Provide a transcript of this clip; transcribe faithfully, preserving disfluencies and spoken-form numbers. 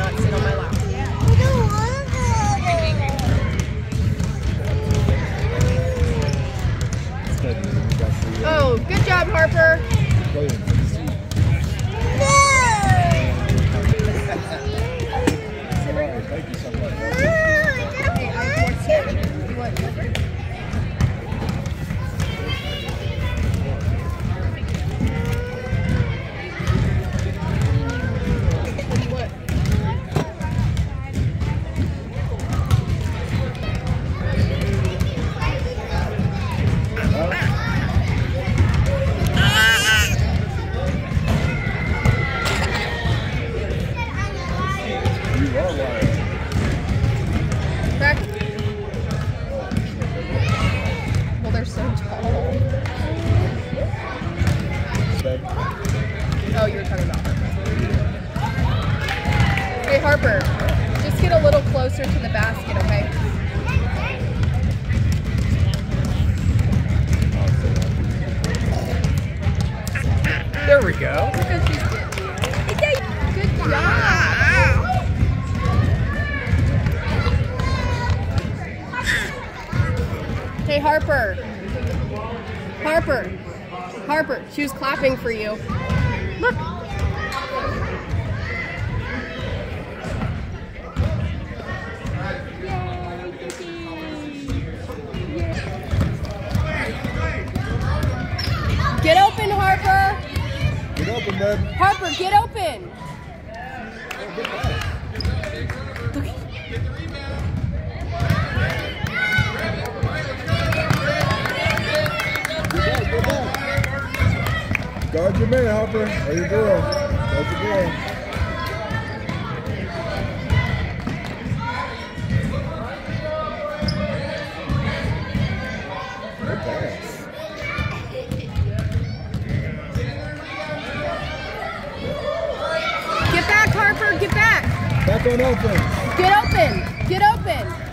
not sit on my lap. Oh, good job, Harper. Thank you so much. Back. Well, they're so tall. Oh, you were talking about Harper. Hey, Harper, just get a little closer to the basket, okay? There we go. Good job. Hey, Harper. Harper. Harper. She was clapping for you. Look. Get open, Harper. Get open, bud. Harper, get open. Guard your man, Harper. Or your girl. Guard your girl. Good pass. Get back, Harper. Get back. Back on offense. Get open. Get open.